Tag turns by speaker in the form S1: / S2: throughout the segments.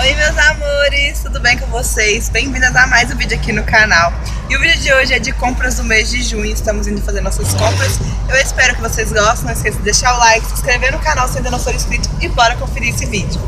S1: Oi meus amores, tudo bem com vocês? Bem-vindas a mais um vídeo aqui no canal. E o vídeo de hoje é de compras do mês de junho, estamos indo fazer nossas compras. Eu espero que vocês gostem, não esqueça de deixar o like, se inscrever no canal se ainda não for inscrito e bora conferir esse vídeo.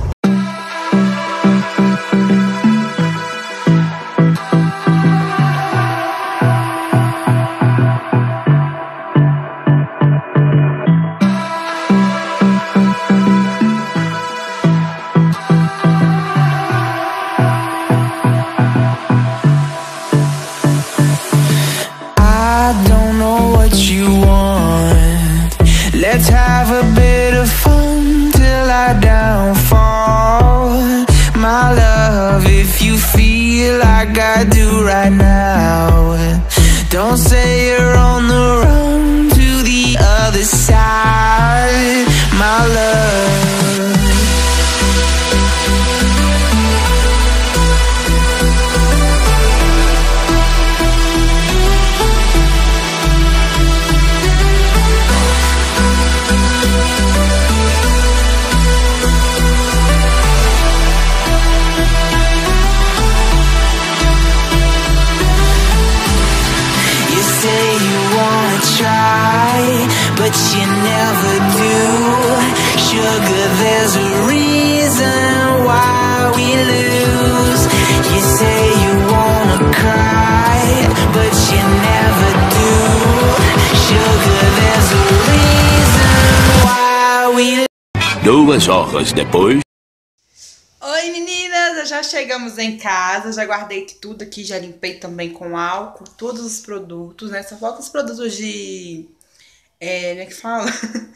S2: Let's have a bit of fun till I downfall. My love, if you feel like I do right now, don't say you're on the run to the other side, my love. But you never do. Sugar, there's a reason why we lose. You say you wanna cry, but you never do. Sugar, there's a reason why we lose.
S3: 2 horas depois.
S1: Oi meninas, já chegamos em casa, já guardei tudo aqui, já limpei também com álcool, todos os produtos, né? Só falta os produtos de... como é que fala?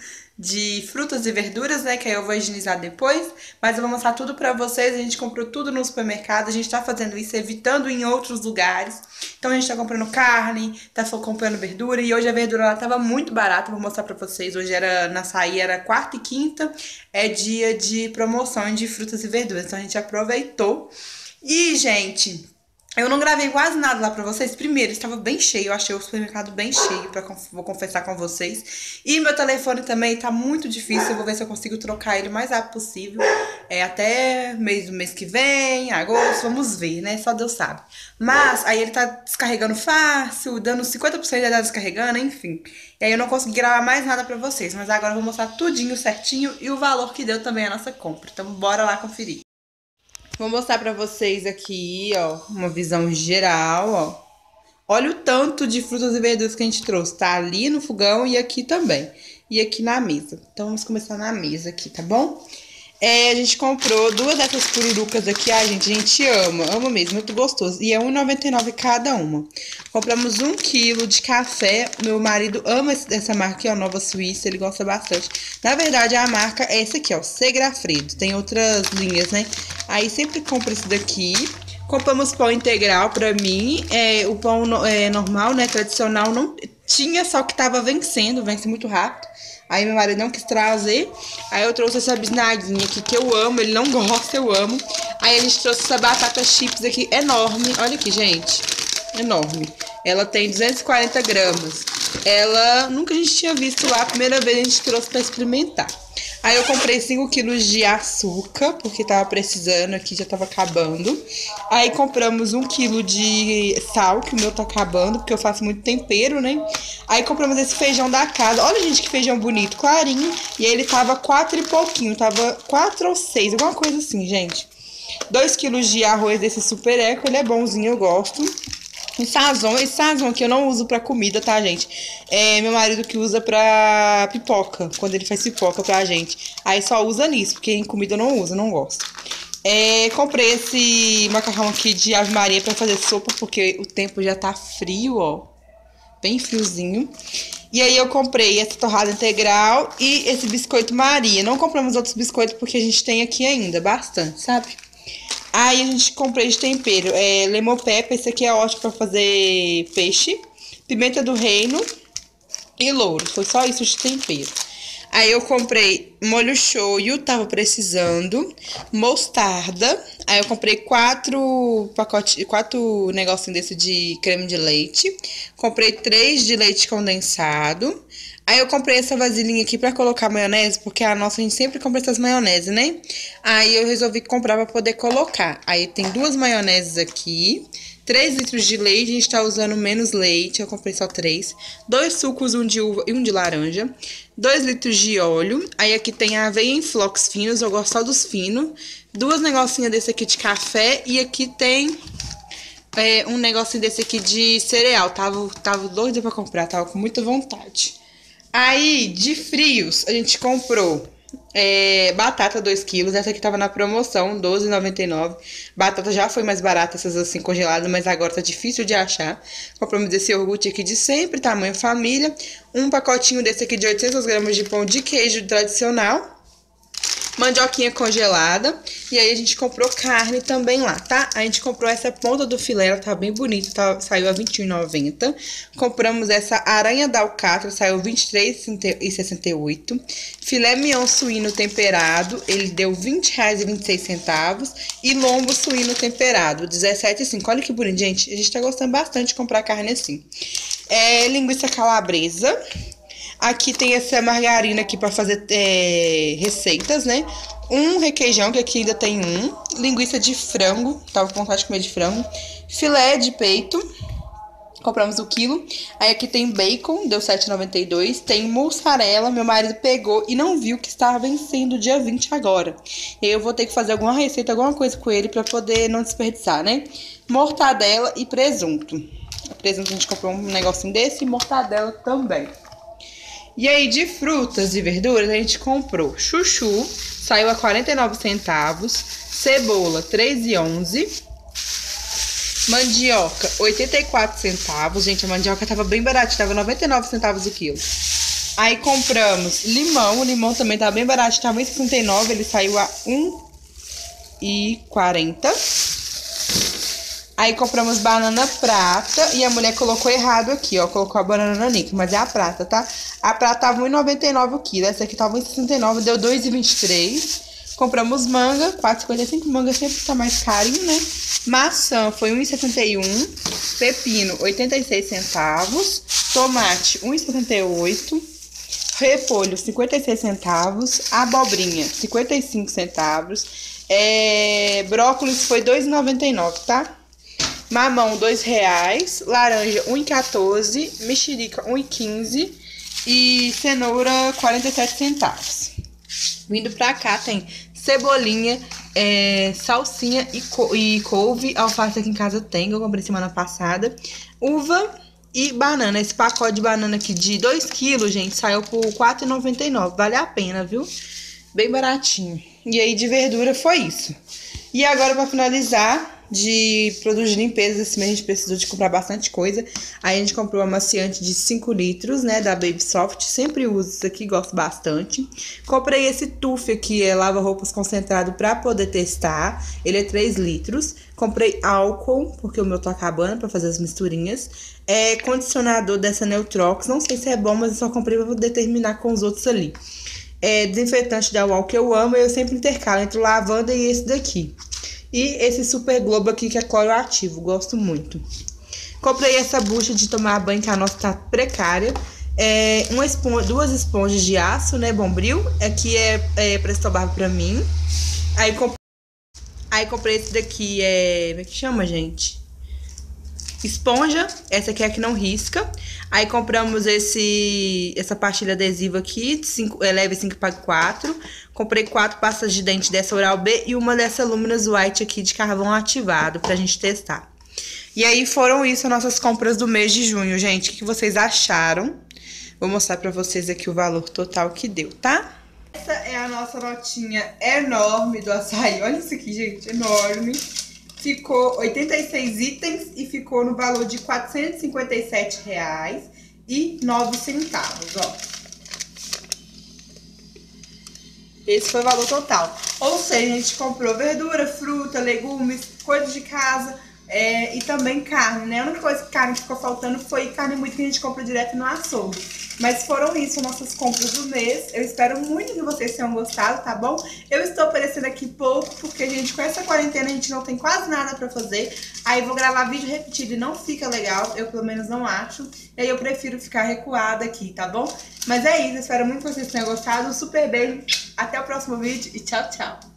S1: De frutas e verduras, né? Que aí eu vou higienizar depois. Mas eu vou mostrar tudo pra vocês. A gente comprou tudo no supermercado. A gente tá fazendo isso, evitando em outros lugares. Então a gente tá comprando carne, tá comprando verdura. E hoje a verdura ela tava muito barata. Vou mostrar pra vocês. Hoje era na açaí, era quarta e quinta. É dia de promoção de frutas e verduras. Então a gente aproveitou. E, gente... eu não gravei quase nada lá pra vocês. Primeiro, estava bem cheio. Eu achei o supermercado bem cheio, vou confessar com vocês. E meu telefone também tá muito difícil. Eu vou ver se eu consigo trocar ele o mais rápido possível. Até mês que vem, agosto, vamos ver, né? Só Deus sabe. Mas aí ele tá descarregando fácil, dando 50% já tá descarregando, enfim. E aí eu não consegui gravar mais nada pra vocês. Mas agora eu vou mostrar tudinho certinho e o valor que deu também a nossa compra. Então bora lá conferir. Vou mostrar pra vocês aqui, ó, uma visão geral, ó. Olha o tanto de frutas e verduras que a gente trouxe, tá? Ali no fogão e aqui também. E aqui na mesa. Então, vamos começar na mesa aqui, tá bom? A gente comprou 2 dessas pururucas aqui. Ai, gente, a gente ama mesmo, muito gostoso. E é R$1,99 cada uma. Compramos 1 quilo de café. Meu marido ama essa marca aqui, ó, Nova Suíça, ele gosta bastante. Na verdade, a marca é essa aqui, ó, Segrafredo. Tem outras linhas, né? Aí sempre compro esse daqui. Compramos pão integral pra mim. O pão normal, né, tradicional, não tinha, só que tava vencendo, vence muito rápido. Aí meu marido não quis trazer. Aí eu trouxe essa bisnaguinha aqui que eu amo. Ele não gosta, eu amo. Aí a gente trouxe essa batata chips aqui enorme. Olha aqui, gente. Enorme. Ela tem 240 gramas. Ela nunca a gente tinha visto lá. A primeira vez a gente trouxe pra experimentar. Aí eu comprei 5 quilos de açúcar, porque tava precisando aqui, já tava acabando. Aí compramos 1 quilo de sal, que o meu tá acabando, porque eu faço muito tempero, né? Aí compramos esse feijão da casa. Olha, gente, que feijão bonito, clarinho. E aí ele tava 4 e pouquinho, tava 4 ou 6, alguma coisa assim, gente. 2 quilos de arroz desse Super Eco, ele é bonzinho, eu gosto. Esse sazon aqui eu não uso pra comida, tá, gente? É meu marido que usa pra pipoca, quando ele faz pipoca pra gente. Aí só usa nisso, porque em comida eu não uso, não gosto. Comprei esse macarrão aqui de Ave Maria pra fazer sopa, porque o tempo já tá frio, ó. Bem friozinho. E aí eu comprei essa torrada integral e esse biscoito Maria. Não compramos outros biscoitos porque a gente tem aqui ainda, bastante, sabe? Aí a gente comprei de tempero, lemon pepper, esse aqui é ótimo pra fazer peixe, pimenta do reino e louro, foi só isso de tempero. Aí eu comprei molho shoyu, tava precisando, mostarda. Aí eu comprei 4 negocinhos desse de creme de leite. Comprei 3 de leite condensado. Aí eu comprei essa vasilhinha aqui pra colocar maionese, porque a nossa a gente sempre compra essas maionese, né? Aí eu resolvi comprar pra poder colocar. Aí tem 2 maioneses aqui, 3 litros de leite, a gente tá usando menos leite, eu comprei só 3. 2 sucos, um de uva e um de laranja. 2 litros de óleo. Aí aqui tem a aveia em flocos finos, eu gosto só dos finos. 2 negocinhas desse aqui de café e aqui tem... um negocinho desse aqui de cereal. Tava doida pra comprar, tava com muita vontade. Aí, de frios, a gente comprou batata 2 quilos. Essa aqui tava na promoção, R$12,99. Batata já foi mais barata, essas assim congeladas, mas agora tá difícil de achar. Compramos esse iogurte aqui de sempre, tamanho família. Um pacotinho desse aqui de 800 gramas de pão de queijo tradicional. Mandioquinha congelada. E aí a gente comprou carne também lá, tá? A gente comprou essa ponta do filé, ela tá bem bonita, saiu a R$21,90. Compramos essa aranha da alcatra, saiu R$23,68. Filé mignon suíno temperado, ele deu R$20,26. E lombo suíno temperado, R$17,05. Olha que bonito, gente. A gente tá gostando bastante de comprar carne assim. Linguiça calabresa. Aqui tem essa margarina aqui pra fazer receitas, né? Um requeijão, que aqui ainda tem um. Linguiça de frango, tava com vontade de comer de frango. Filé de peito, compramos o quilo. Aí aqui tem bacon, deu R$7,92. Tem mussarela, meu marido pegou e não viu que estava vencendo dia 20 agora. E aí eu vou ter que fazer alguma receita, alguma coisa com ele pra poder não desperdiçar, né? Mortadela e presunto. Presunto a gente comprou um negocinho desse e mortadela também. E aí, de frutas e verduras, a gente comprou chuchu, saiu a 49 centavos, cebola, R$3,11, mandioca, 84 centavos, gente, a mandioca tava bem baratinha, tava 99 centavos o quilo. Aí compramos limão, o limão também tava bem barato, tava em 69, ele saiu a 1,40. Aí compramos banana prata e a mulher colocou errado aqui, ó. Colocou a banana nanica, mas é a prata, tá? A prata tava 1,99 o quilo. Essa aqui tava 1,69, deu 2,23. Compramos manga, 4,55. Manga sempre tá mais carinho, né? Maçã foi 1,71. Pepino, 86 centavos. Tomate, 1,78. Repolho, 56 centavos. Abobrinha, 55 centavos. Brócolis foi 2,99, tá? Mamão, R$2,00. Laranja, 1,14. Mexerica, 1,15. E cenoura, 47 centavos. Vindo pra cá tem cebolinha, salsinha e couve. Alface aqui em casa tem, eu comprei semana passada. Uva e banana. Esse pacote de banana aqui de 2 quilos, gente, saiu por R$4,99. Vale a pena, viu? Bem baratinho. E aí, de verdura, foi isso. E agora, pra finalizar, de produtos de limpeza, esse mês a gente precisou de comprar bastante coisa. Aí a gente comprou uma amaciante de 5 litros, né, da Baby Soft. Sempre uso isso aqui, gosto bastante. Comprei esse Tuf aqui, lava-roupas concentrado pra poder testar. Ele é 3 litros. Comprei álcool, porque o meu tá acabando, pra fazer as misturinhas. Condicionador dessa Neutrox, não sei se é bom, mas eu só comprei pra poder terminar com os outros ali. Desinfetante da UOL que eu amo, eu sempre intercalo entre o lavanda e esse daqui. E esse Super Globo aqui, que é cloroativo, gosto muito. Comprei essa bucha de tomar banho, que a nossa tá precária. 2 esponjas de aço, né, Bombril. Aqui é pra escovar pra mim. Aí comprei esse daqui, como é que chama, gente? Esponja, essa aqui é a que não risca. Aí compramos essa pastilha adesiva aqui, leve 5 pague 4. Comprei 4 pastas de dente dessa Oral-B e uma dessa Luminous White aqui de carvão ativado pra gente testar. E aí foram isso as nossas compras do mês de junho, gente. O que vocês acharam? Vou mostrar pra vocês aqui o valor total que deu, tá? Essa é a nossa notinha enorme do açaí. Olha isso aqui, gente, enorme. Ficou 86 itens e ficou no valor de R$457,09, ó. Esse foi o valor total. Ou seja, a gente comprou verdura, fruta, legumes, coisas de casa E também carne, né? A única coisa que carne que ficou faltando foi carne muito que a gente compra direto no açougue. Mas foram isso, nossas compras do mês. Eu espero muito que vocês tenham gostado, tá bom? Eu estou aparecendo aqui pouco, porque, gente, com essa quarentena a gente não tem quase nada pra fazer. Aí vou gravar vídeo repetido e não fica legal, eu pelo menos não acho. E aí eu prefiro ficar recuada aqui, tá bom? Mas é isso, eu espero muito que vocês tenham gostado. Um super beijo, até o próximo vídeo e tchau, tchau!